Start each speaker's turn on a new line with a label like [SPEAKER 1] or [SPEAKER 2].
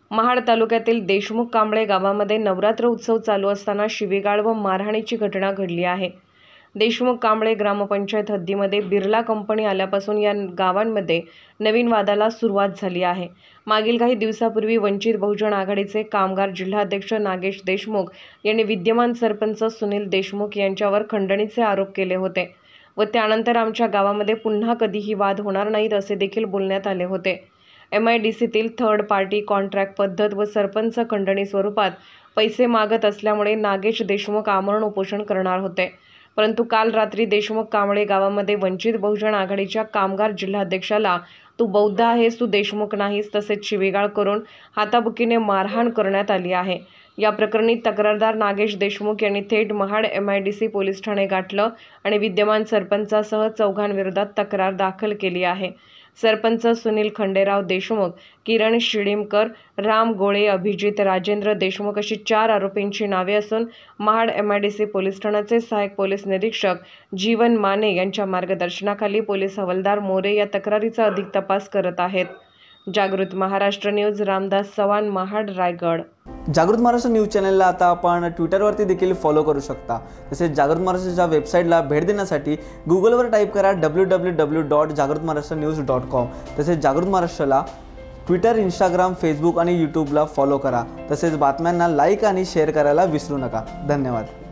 [SPEAKER 1] महाड तालुक्यातील देशमुख कांबळे गावामध्ये नवरात्र उत्सव चालू असताना शिवीगाळ व मारहाणीची घटना घडली आहे। देशमुख कांबळे ग्रामपंचायत हद्दीमध्ये बिर्ला कंपनी आल्यापासून या गावांमध्ये नवीन वादाला सुरुवात झाली आहे। मागील काही दिवसापूर्वी वंचित बहुजन आघाडीचे कामगार जिल्हाध्यक्ष नागेश देशमुख यांनी विद्यमान सरपंच सुनील देशमुख यांच्यावर खंडणीचे आरोप केले होते व त्यानंतर आमच्या गावामध्ये पुन्हा कधीही वाद होणार नाहीत असे देखील बोलण्यात आले होते। MIDCतील थर्ड पार्टी कॉन्ट्रॅक्ट पद्धत व सरपंच खंडणी स्वरूपात पैसे मागत असल्यामुळे नागेश देशमुख आमरण उपोषण करणार होते, परंतु काल रात्री देशमुख कांबळे गावामध्ये वंचित बहुजन आघाडीच्या कामगार जिल्हाध्यक्षाला "तू बौद्ध आहेस, तू देशमुख नाहीस" तसेच शिवीगाळ करून हाताबुकीने मारहाण करण्यात आली आहे। या प्रकरणी तक्रारदार नागेश देशमुख यांनी थेट महाड MIDC पोलीस ठाणे गाठलं आणि विद्यमान सरपंचासह चौघांविरोधात तक्रार दाखल केली आहे। सरपंच सुनील खंडेराव देशमुख, किरण शिडीमकर, राम गोळे, अभिजित राजेंद्र देशमुख अशी 4 आरोपींची नावे असून महाड MIDC पोलीस ठाण्याचे सहाय्यक पोलीस निरीक्षक जीवन माने यांच्या मार्गदर्शनाखाली पोलीस हवालदार मोरे या तक्रारीचा अधिक तपास करत आहेत। जागृत महाराष्ट्र न्यूज, रामदास चव्हाण, महाड, रायगड।
[SPEAKER 2] जागृत महाराष्ट्र न्यूज चॅनलला आता आपण ट्विटरवरती देखील फॉलो करू शकता। तसेच जागृत महाराष्ट्राच्या वेबसाईटला भेट देण्यासाठी गुगलवर टाईप करा www.jagrutmaharashtranews.com। तसेच जागृत महाराष्ट्राला ट्विटर, इंस्टाग्राम, फेसबुक आणि यूट्यूबला फॉलो करा। तसेच बातम्यांना लाईक आणि शेअर करायला विसरू नका। धन्यवाद।